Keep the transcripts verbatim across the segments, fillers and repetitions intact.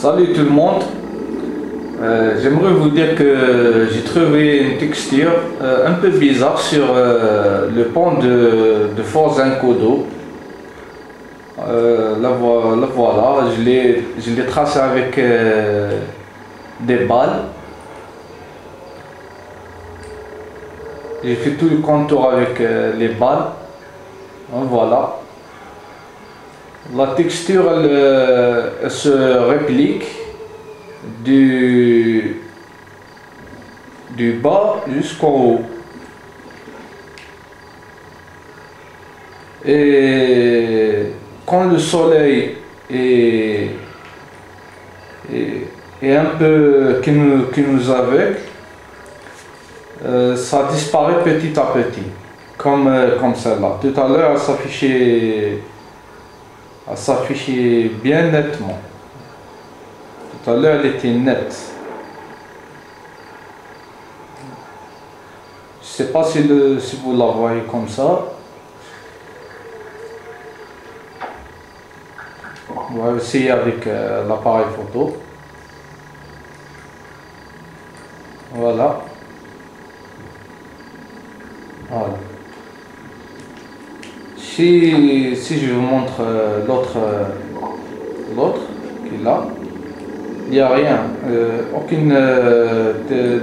Salut tout le monde. Euh, J'aimerais vous dire que j'ai trouvé une texture euh, un peu bizarre sur euh, le pont de, de Forza Encodo. Euh, la, vo la voilà, je l'ai tracé avec euh, des balles. J'ai fait tout le contour avec euh, les balles. Donc, voilà. La texture elle, elle se réplique du, du bas jusqu'en haut. Et quand le soleil est, est, est un peu qui nous, qui nous aveugle, euh, ça disparaît petit à petit, comme, euh, comme celle-là. Tout à l'heure, elle s'affichait elle s'affichait bien nettement. Tout à l'heure, elle était nette. Je ne sais pas si, le, si vous la voyez comme ça. On va essayer avec euh, l'appareil photo. Voilà. Voilà. Si, si je vous montre euh, l'autre euh, l'autre qui est là, il n'y a rien. Euh, aucune, euh, de,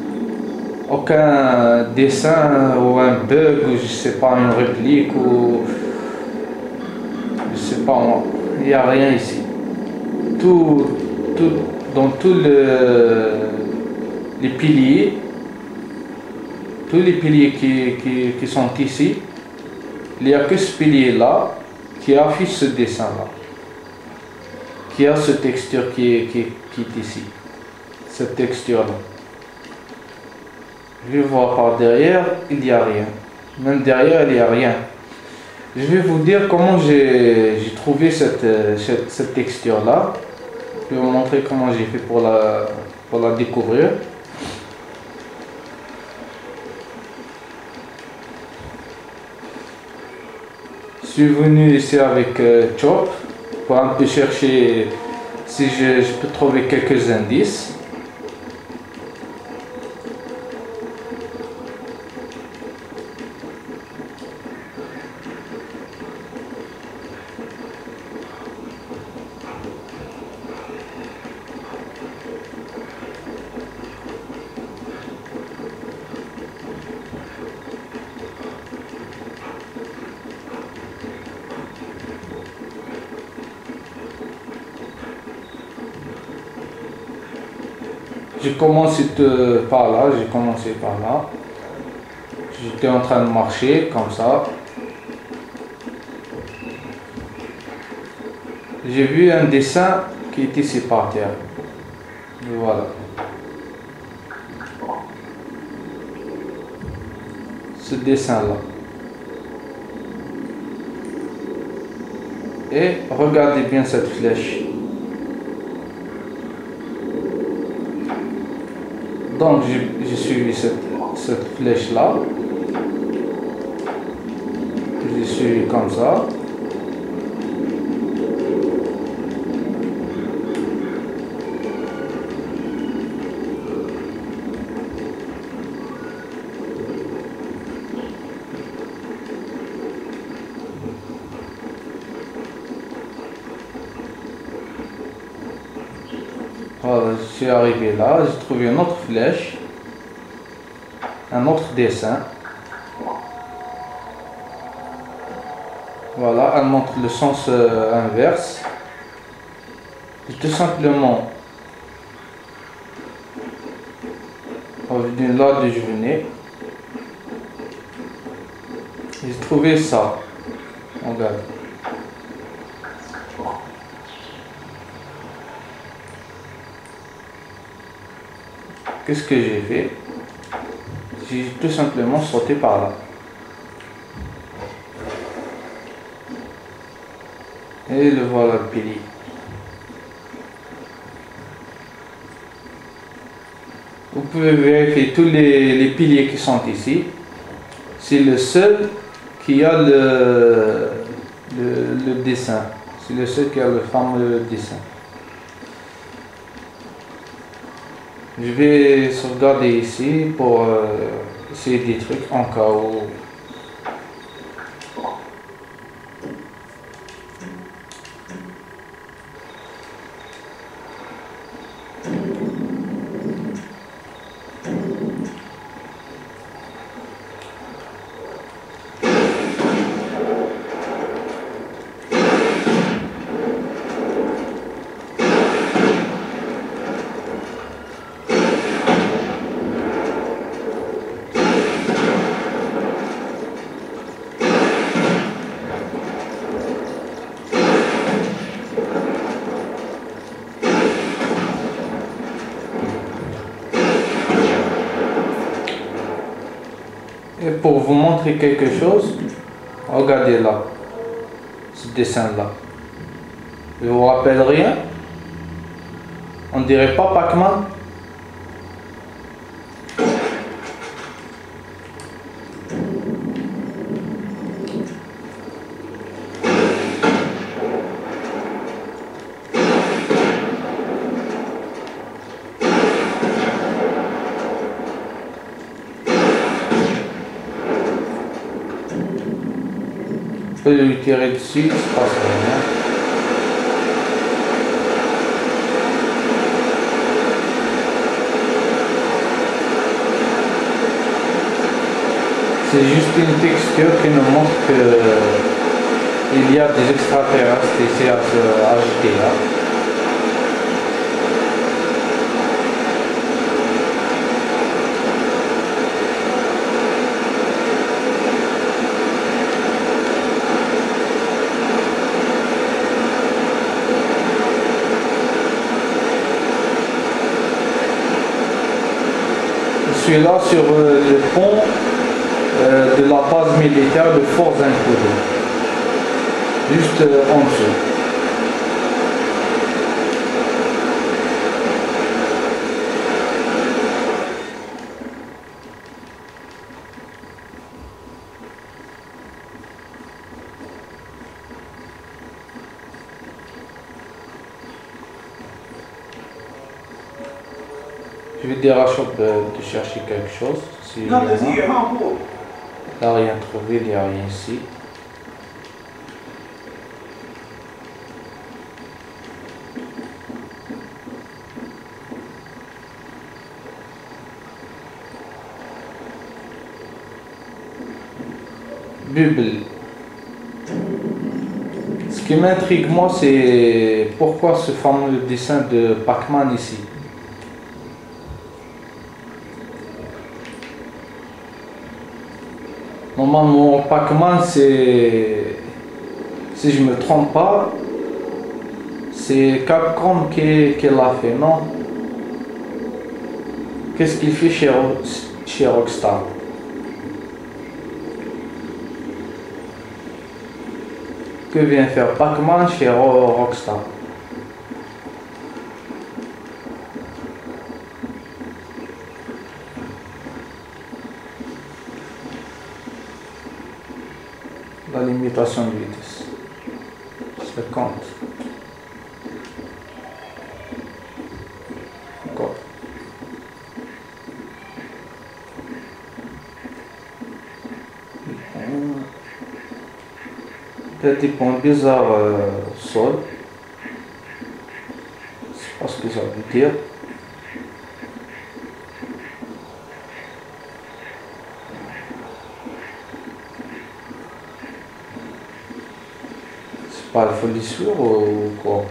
aucun dessin ou un bug ou je sais pas une réplique ou je sais pas moi. Il n'y a rien ici. Tout, tout, dans tous le, les piliers, tous les piliers qui, qui, qui sont ici, il n'y a que ce pilier là qui affiche ce dessin là, qui a cette texture qui est, qui, qui est ici, cette texture là. Je vais voir par derrière, il n'y a rien. Même derrière, il n'y a rien. Je vais vous dire comment j'ai trouvé cette, cette, cette texture là. Je vais vous montrer comment j'ai fait pour la, pour la découvrir. Je suis venu ici avec euh, Chop pour un peu chercher si je, je peux trouver quelques indices. J'ai commencé de, par là, j'ai commencé par là. J'étais en train de marcher comme ça. J'ai vu un dessin qui était ici par terre. Et voilà. Ce dessin-là. Et regardez bien cette flèche. Donc j'ai suivi cette, cette flèche là, j'ai suivi comme ça, voilà, je suis arrivé là, j'ai trouvé une autre flèche, un autre dessin. Voilà, elle montre le sens euh, inverse. J'ai tout simplement revenu là d'où je venais. J'ai trouvé ça. Regarde. Qu'est-ce que j'ai fait? J'ai tout simplement sauté par là. Et le voilà le pilier. Vous pouvez vérifier tous les, les piliers qui sont ici. C'est le seul qui a le, le, le dessin. C'est le seul qui a le fameux dessin. Je vais sauvegarder ici pour euh, essayer des trucs en cas où. Et pour vous montrer quelque chose, regardez là, ce dessin-là. Il vous rappelle rien? On dirait pas Pac-Man? Je peux lui tirer dessus, il ne se passe rien. C'est juste une texture qui nous montre qu'il y a des extraterrestres ici à se agiter là. Je suis là sur euh, le pont euh, de la base militaire de Fort Zancudo, juste euh, en dessous. Je vais dire à Shop de, de chercher quelque chose. Si il n'y a rien trouvé, il n'y a rien ici. Bible. Ce qui m'intrigue moi, c'est pourquoi ce fameux dessin de Pac-Man ici. Normalement, Pac-Man, c'est, si je me trompe pas, c'est Capcom qui, qui l'a fait, non? Qu'est-ce qu'il fait chez, chez Rockstar? Que vient faire Pac-Man chez Rockstar? La limitation de vitesse cinquante. Encore. Peut-être des points bizarres euh, sol. C'est pas ce que ça veut dire. Pas la folissure ou quoi?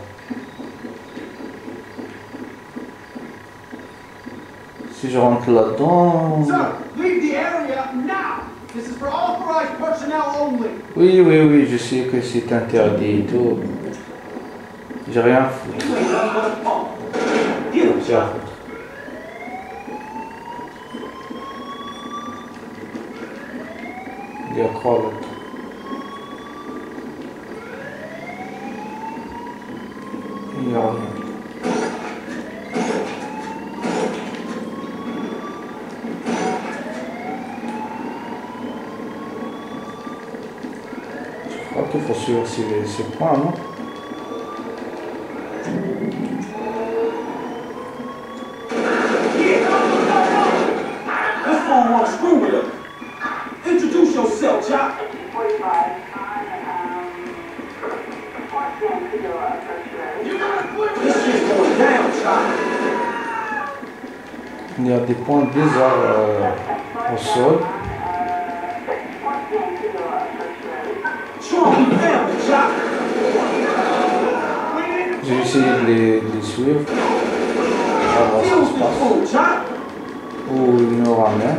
Si je rentre là-dedans... Oui, oui, oui, je sais que c'est interdit et tout. J'ai rien à foutre. J'ai à foutre. Il y a quoi là? Il n'y a rien. Je crois qu'il faut suivre ces, ces points, non? Il y a des points bizarres euh, au sol. Je vais essayer de les, de les suivre. On va voir ce qui se passe. Ou il me ramène.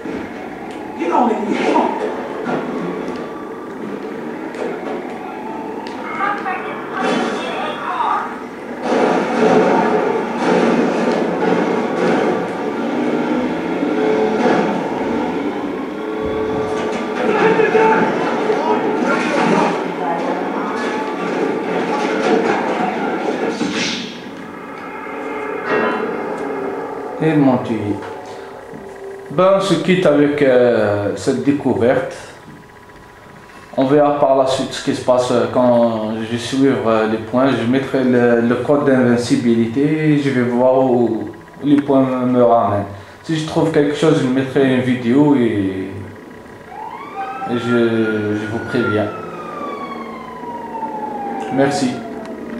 Et ils m'ont tué. Ben, on se quitte avec euh, cette découverte. On verra par la suite ce qui se passe quand je vais suivre euh, les points. Je mettrai le, le code d'invincibilité et je vais voir où les points me, me ramènent. Si je trouve quelque chose, je mettrai une vidéo et, et je, je vous préviens. Merci.